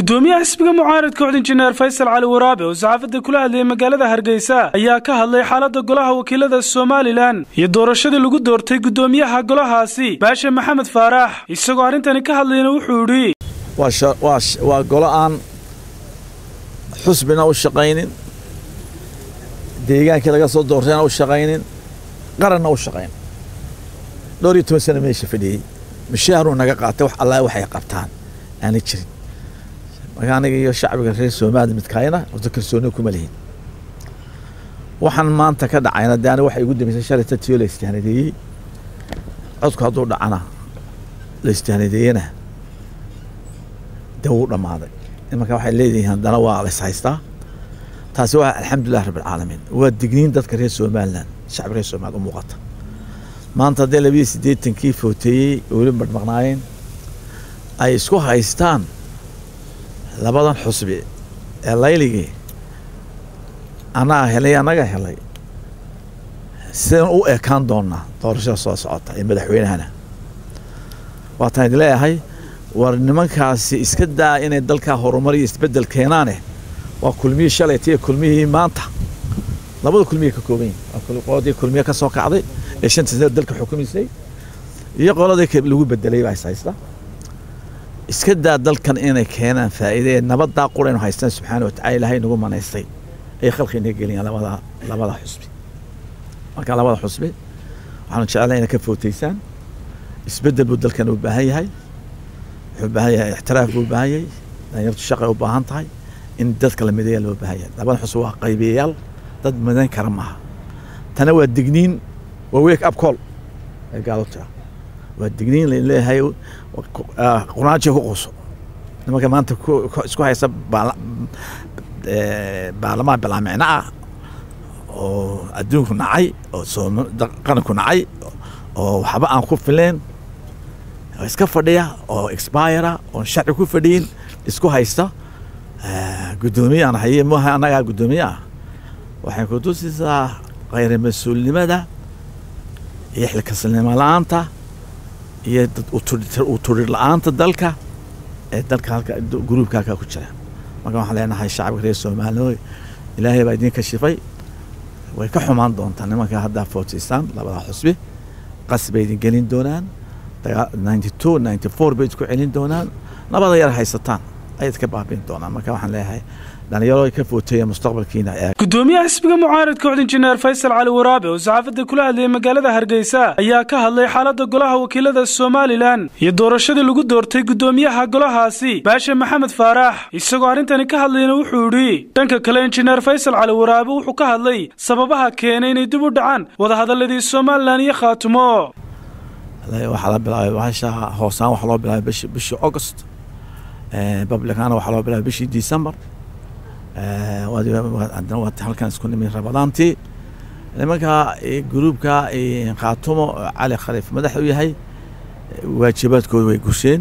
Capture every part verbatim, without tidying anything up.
gudoomiyaha xisbiga mucaaradka cod injineer Faysal Cali Waraabe oo saxaafadda kula hadlay magaalada Hargeysa ayaa ka hadlay xaaladda golaha wakiilada Soomaaliland iyo doorashada lagu doortay gudoomiyaha golahaasi Baashe Maxamed Faarax isagoo arintani ka hadlayna wuxuu yiri waa waa golaan xusbina u shaqeynin deegaanka laga soo doortayna u shaqeynin qaranna u shaqeyn dhowr iyo toban sano meesha fadhiyay mashaaru naga qaatay wax Allah waxay qabtaan aan jirin magaaniga iyo shacbiga reer Soomaaliya mid kaayna oo kalsooni kuma leeyin waxaan maanta ka dhacayna daana waxay ugu dambeysay sharta tiyo la istaanadeeyay codku haduu dhacana la istaanadeeyana daw dhamaaday marka waxay leeyihiin dana waa la haystaa taasi waa alxamdulillah rabbil caalamiin waa digniin dadka reer Soomaaliland shacbiga reer Soomaaliya u muuqata maanta hadii laba iyo siddeetan kii footay oo wali badmaqnaayeen ay isku haystaan labadan xusbi ee layligii ana helay anaga helay sidaan u ekaan doona doorashada soo socota ee madaxweynahana waa taan leeyahay war nimankaasi iska daa inay dalka horumar iyo isbedel keenaane waa kulmiye shalay tii kulmiye maanta labada kulmiye ka kooban waa kul qoodii kulmiye ka soo kacday ee shanta sano dalka xukumisay iyo qoladii ka lagu bedelay baa haysta iska daa dalkan inay keenaan faa'iido nabadda quraan haystaan subxaanahu wa ta'ala ilaahay nagu manaystay ay khalqiina geliyaan labada labada xusbi marka labada xusbi waxaan jecelahay inay ka footeysaan isbedel buu dalkan u baahan yahay wuxuu baahan yahay ixtiraaf buu baahan yahay dhalinyaradu shaqo u baahan tahay in dadka la mideeyo loo baahan yahay labada xusbi waa qaybiyayaal dad midan kara maaha tana waa digniin waa wake up call ay gaalota waa digniin leeyahay quraanjo ku qoso nimanka maanta isku haysta baarlamaan bilaamicna ah oo adduunku nacay oo qaranku nacay oo waxba aan ku fileen iska fadhiya oo expire oo sharci ku fadhiin isku haysta gudoomiyaha hayay ma anaga gudoomiyaha waxay ku tusisaa qayr mas'uulnimada iyo xilkasnimo la'aanta iyo u turir la'aanta dalka ee dalka halka groupka ka ku jira marka waxaan leenahay shacabka reer Soomaaliya ilaahay baa idin ka shifay way ka xumaan doontaan nimanka hadda footistan labada xusbi qasbay idin gelin doonaan ninety-two ninety-four bay isku celin doonaan labada yar haysataan ay iska baabin doonaan marka waxaan leeyahay dhalinyaro ka footay mustaqbalkiina gudoomiyaha xisbiga mucaaradka cod injineer Faysal Cali Waraabe oo saxaafadda kula hadlay magaalada Hargeysa ayaa ka hadlay xaaladda golaha wakiilada Soomaaliland iyo doorashada lagu doortay gudoomiyaha golahaasi Baashe Maxamed Faarax isagoo arintani ka hadlayna wuxuu yiri dhanka kale injineer Faysal Cali Waraabe wuxuu ka hadlay sababaha keenay inay dib u dhacaan wada hadalladii Soomaaliland iyo Khaatumo waxa la bilaabay waxa hoosaan waxa loo bilaabay bishii August ee publicana waxa loo bilaabay bishii December ee wada wada halkan isku nimay Ramadaantii nimanka groupka ee Khaatumo Cali Khaliif madax u yahay waajibaadkooda way gusheen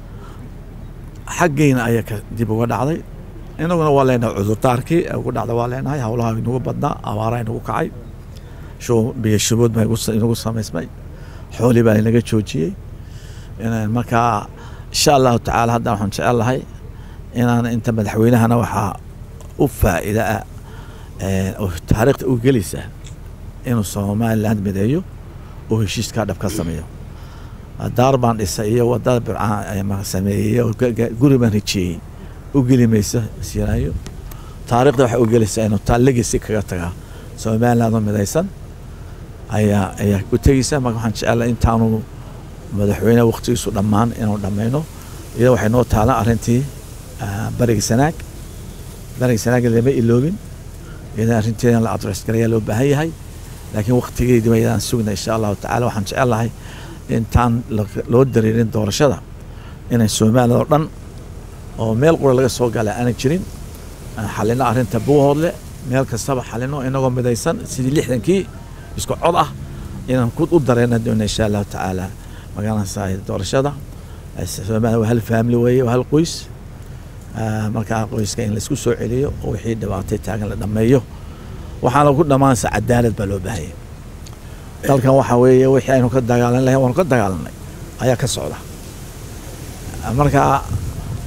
xaqeena ayaa dib uga dhacday inaguna waa leenahay cudurdaarkii ugu dhacday waa leenahay hawlaha inagu badnaa abaaraha inagu kacay shoo biyo shubood bay inagu sameysmay xooli baa inaga joojiyay inaan marka insha Allah ta'ala hadda waxaan jecelahay inaan inta madaxweynahana waxa u faa'iido ee oo taariikhda u gelisa inuu Soomaaliland mideeyo oo heshiiska dhab ka sameeyo darbaan dhisay iyo wadada bircaan ay ma sameeyo guri ma rajiyay u gelimaysa siiraayo taariikhda waxa u gelisa inuu legacy kaga taga Soomaaliland midaysan ayaa ayaa ku tagaysa ma waxaan jecelahay intaanu madaxweynaha waqtigiisu dhamaan inuu dhameeyno iyada waxay noo taala arintii bariga sanaag bariga sanaag lama iloobin iyada arinteena la address gareeyo loo baahan yahay laakiin waqtigeedii bayaan sugnaa insha Allah ta'ala waxaan jecelahay intaan loo dareerin doorashada inay Soomaaliya oo dhan oo meel qura laga soo galay aan jirin xalina arinta buuhoodle meel kastaba xalino inagoo midaysan sidii lixdankii isku cod ah inaan ku u dareeno doona insha Allah ta'ala magaalada saayid doorashada Soomaaliya waa hal family way waa hal qoys marka qoyska in la isku soo celiyo oo wixii dhibaatay taagan la dhameeyo waxaan lagu dhamaan sa cadaalad baa loo baahay dalkan waxa weeye wixii aynu ka dagaalan lahayn waan ka dagaalanay ayaa ka socda marka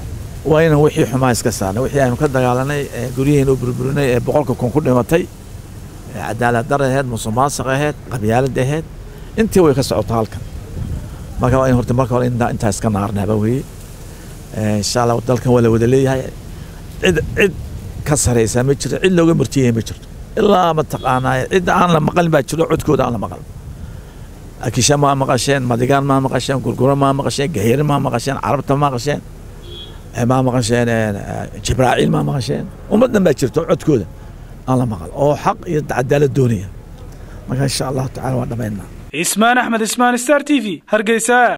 وين وحي حماس كسرنا وحي أنا كده قالنا قريين وبربرنا بقولك كون كل متى عدالة درة هاد مصماصة هاد قبيلة ده هاد أنت ويكسر طالك ما كان هرت ما كان إن أنت هسكن نارنا بوي إن شاء الله وطلك ولا ودلي هاي عد عد كسر يسمى عد لو مرتيه مشر إلا ما تقانا عد أنا لما قلب بشر عد كود أنا لما قلب أكيش ما مقاشين مدقان ما مقاشين قرقرة ما مقاشين جهير ما مقاشين عربة ما مقاشين ما مقاشين جبرائيل ما مقاشين ومدنا بشر عد كود أنا لما قلب أو حق يتعدى الدنيا ما إن شاء الله تعالى وانا بيننا إسمان أحمد إسمان ستار تي في هرقيساء.